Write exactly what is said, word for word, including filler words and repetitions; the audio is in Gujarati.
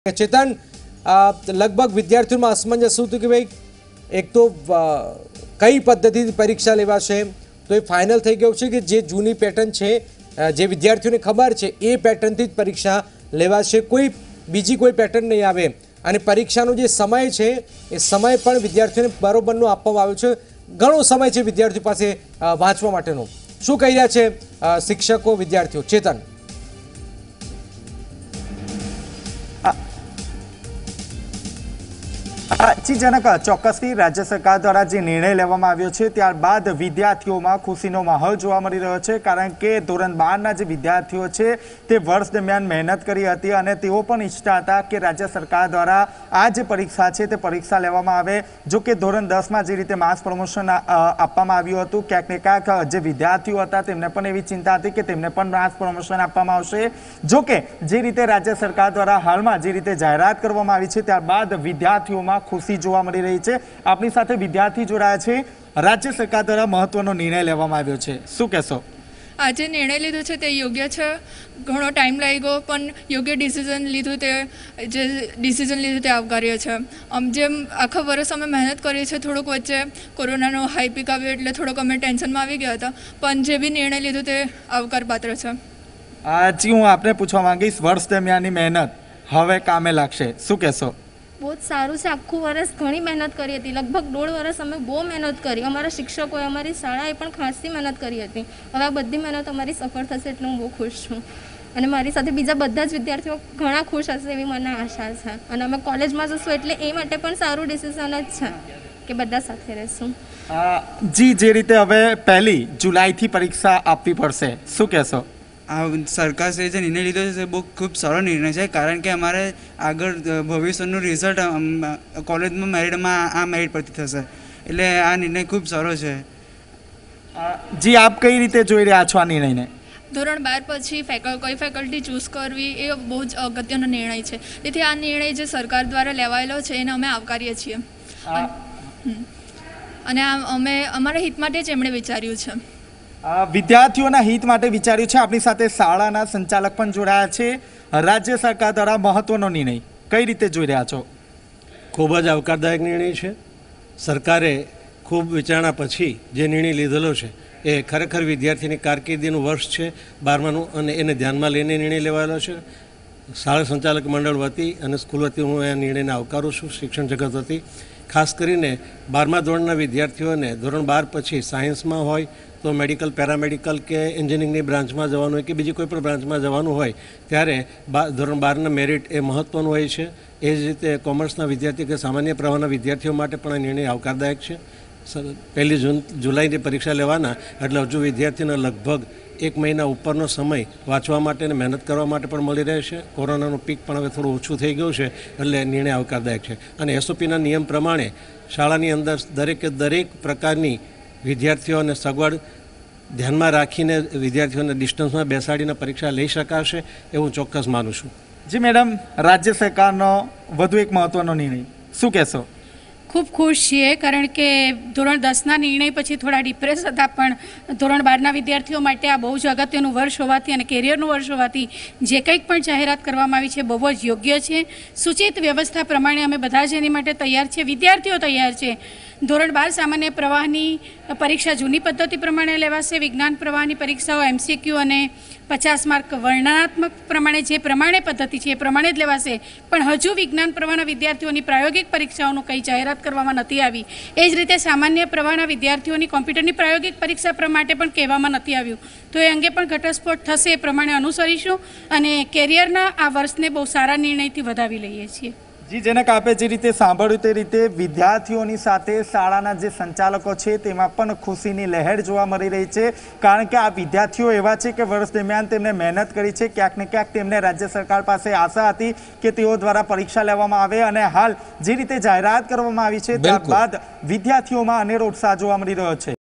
चेतन लगभग विद्यार्थियों में असमंजस शू कि भाई एक तो कई पद्धति परीक्षा लेवाशे तो ये फाइनल थई गयुं छे कि जे जूनी पेटर्न है जे विद्यार्थियों ने खबर है ए पेटर्न थी परीक्षा लेवाशे, कोई बीजी कोई पेटर्न नहीं आवे अने परीक्षानो जे समय है ए समय पण विद्यार्थियों ने बरोबरनो आपवामां आव्यो छे। घणो समय है विद्यार्थियों पासे वांचवा माटेनो। शुं कही रह्या छे शिक्षको विद्यार्थियों? चेतन ચિંતાજનક ચોક્કસથી રાજ્ય સરકાર દ્વારા જે નિર્ણય લેવામાં આવ્યો છે ત્યારબાદ વિદ્યાર્થીઓમાં ખુશીનો માહોલ જોવા મળી રહ્યો છે, કારણ કે ધોરણ બારના જે વિદ્યાર્થીઓ છે તે વર્ષ દરમિયાન મહેનત કરી હતી અને તેઓ પણ ઈચ્છતા હતા કે રાજ્ય સરકાર દ્વારા આ જે પરીક્ષા છે તે પરીક્ષા લેવામાં આવે। જો કે ધોરણ દસમાં જે રીતે માસ પ્રમોશન આપવામાં આવ્યું હતું, ક્યાંક ને ક્યાંક જે વિદ્યાર્થીઓ હતા તેમને પણ એવી ચિંતા હતી કે તેમને પણ માસ પ્રમોશન આપવામાં આવશે। જો કે જે રીતે રાજ્ય સરકાર દ્વારા હાલમાં જે રીતે જાહેરાત કરવામાં આવી છે ત્યારબાદ વિદ્યાર્થીઓમાં खुशी જોવા મળી રહી છે। આપની સાથે વિદ્યાર્થી જોડાયા છે। રાજ્ય સરકાર દ્વારા મહત્વનો નિર્ણય લેવામાં આવ્યો છે, શું કહેશો? આજે નિર્ણય લીધો છે તે યોગ્ય છે। ઘણો ટાઈમ લાગ્યો પણ યોગ્ય ડિસિઝન લીધું, તે જે ડિસિઝન લીધું તે આવકાર્ય છે। આમ જેમ આખા વર્ષ અમે મહેનત કરી છે, થોડુંક વચ્ચે કોરોનાનો હાઈ પીક આવ્યો એટલે થોડોક અમે ટેન્શનમાં આવી ગયા હતા, પણ જે બી નિર્ણય લીધો તે આવકારપાત્ર છે। જી હું આપને પૂછવા માંગીશ, વર્ષ દરમિયાનની મહેનત હવે કામે લાગશે, શું કહેશો? बहुत सारू से आखू वर्ष घनी मेहनत करी थी। लगभग दौड़ वर्ष अमे बहुत मेहनत करी। अमरा शिक्षकों अमरी शाळाए पण खासी मेहनत करी थी। हवे आ बधी मेहनत अमरी सफल थशे एटले हूँ बहुत खुश छूँ अने मारी साथे बीजा बधा ज विद्यार्थीओ घणा खुश हशे एवी मने आशा छे। अने अमे कॉलेजमां जशुं एटले ए माटे पण सारू डिसिजन ज छे के बधा साथे रहेशुं। जी जे रीते हवे पहली जुलाई थी परीक्षा आपवी पड़शे, शुं कहेशो? આ સરકારે જે નિર્ણય લીધો છે બહુ ખૂબ સારો નિર્ણય છે, કારણ કે અમારે આગળ ભવિષ્યનું રિઝલ્ટ કોલેજમાં મેરિટમાં આ મેરિટ પરથી થશે, એટલે આ નિર્ણય ખૂબ સારો છે। જી આપ કઈ રીતે જોઈ રહ્યા છો આ નિર્ણયને? ધોરણ બાર પછી ફેકલ કોઈ ફેકલ્ટી ચૂઝ કરવી એ બહુ જ અગત્યનો નિર્ણય છે, તેથી આ નિર્ણય જે સરકાર દ્વારા લેવાયેલો છે એને અમે આવકારીએ છીએ અને અમે અમારા હિત માટે જ એમણે વિચાર્યું છે। વિદ્યાર્થીઓના હિત માટે વિચાર્યું છે। આપણી સાથે શાળાના સંચાલક પણ જોડાયા છે। રાજ્ય સરકાર દ્વારા મહત્વનો નિર્ણય કઈ રીતે જોઈ રહ્યા છો? ખૂબ જ આવકારદાયક નિર્ણય છે। સરકારે ખૂબ વિચારણા પછી જે નિર્ણય લીધેલો છે એ ખરેખર વિદ્યાર્થીની કારકિર્દીનું વર્ષ છે બારમાનું, અને એને ધ્યાનમાં લઈને નિર્ણય લેવાયેલો છે। શાળા સંચાલક મંડળ વતી અને સ્કૂલ વતી હું આ નિર્ણયને આવકારું છું, શિક્ષણ જગત વતી। ખાસ કરીને બારમા ધોરણના વિદ્યાર્થીઓને ધોરણ બાર પછી સાયન્સમાં હોય તો મેડિકલ, પેરામેડિકલ કે એન્જિનિયરિંગની બ્રાન્ચમાં જવાનું હોય કે બીજી કોઈ પણ બ્રાન્ચમાં જવાનું હોય ત્યારે બા ધોરણ બારના મેરિટ એ મહત્ત્વનું હોય છે। એ જ રીતે કોમર્સના વિદ્યાર્થી કે સામાન્ય પ્રવાહના વિદ્યાર્થીઓ માટે પણ આ નિર્ણય આવકારદાયક છે। પહેલી જૂન જુલાઈની પરીક્ષા લેવાના એટલે હજુ વિદ્યાર્થીને લગભગ એક મહિના ઉપરનો સમય વાંચવા માટે અને મહેનત કરવા માટે પણ મળી રહેશે। કોરોનાનું પીક પણ હવે થોડું ઓછું થઈ ગયું છે એટલે નિર્ણય આવકારદાયક છે। અને એસઓપીના નિયમ પ્રમાણે શાળાની અંદર દરેકે દરેક પ્રકારની વિદ્યાર્થીઓને સગવડ ધ્યાનમાં રાખીને વિદ્યાર્થીઓને ડિસ્ટન્સમાં બેસાડીને પરીક્ષા લઈ શકાશે એવું ચોક્કસ માનું છું। જી મેડમ, રાજ્ય સરકારનો વધુ એક મહત્વનો નિર્ણય, શું કહેશો? ખૂબ ખુશ છીએ, કારણ કે ધોરણ દસના નિર્ણય પછી થોડા ડિપ્રેસ હતા, પણ ધોરણ બારના વિદ્યાર્થીઓ માટે આ બહુ જ અગત્યનું વર્ષ હોવાથી અને કેરિયરનું વર્ષ હોવાથી જે કંઈક પણ જાહેરાત કરવામાં આવી છે બહુ જ યોગ્ય છે। સૂચિત વ્યવસ્થા પ્રમાણે અમે બધા જ એની માટે તૈયાર છીએ, વિદ્યાર્થીઓ તૈયાર છે। ધોરણ બાર સામાન્ય પ્રવાહની પરીક્ષા જૂની પદ્ધતિ પ્રમાણે લેવાશે। વિજ્ઞાન પ્રવાહની પરીક્ષાઓ એમસીક્યુ અને પચાસ માર્ક વર્ણનાત્મક પ્રમાણે જે પ્રમાણે પદ્ધતિ છે એ પ્રમાણે જ લેવાશે, પણ હજુ વિજ્ઞાન પ્રવાહના વિદ્યાર્થીઓની પ્રાયોગિક પરીક્ષાઓનું કંઈ જાહેરાત કરવામાં નથી આવી। એ જ રીતે સામાન્ય પ્રવાહના વિદ્યાર્થીઓની કોમ્પ્યુટરની પ્રાયોગિક પરીક્ષા માટે પણ કહેવામાં નથી આવ્યું, તો એ અંગે પણ ઘટસ્ફોટ થશે, એ પ્રમાણે અનુસરીશું અને કેરિયરના આ વર્ષને બહુ સારા નિર્ણયથી વધાવી લઈએ છીએ। જી જનક, આપે જે રીતે સાંભળ્યું તે રીતે વિદ્યાર્થીઓની સાથે શાળાના જે સંચાલકો છે તેમાં પણ ખુશીની લહેર જોવા મળી રહી છે, કારણ કે આ વિદ્યાર્થીઓ એવા છે કે વર્ષ દરમિયાન તેમણે મહેનત કરી છે। ક્યાંક ને ક્યાંક તેમને રાજ્ય સરકાર પાસે આશા હતી કે તેઓ દ્વારા પરીક્ષા લેવામાં આવે અને હાલ જે રીતે જાહેરાત કરવામાં આવી છે ત્યારબાદ વિદ્યાર્થીઓમાં અનેરો ઉત્સાહ જોવા મળી રહ્યો છે।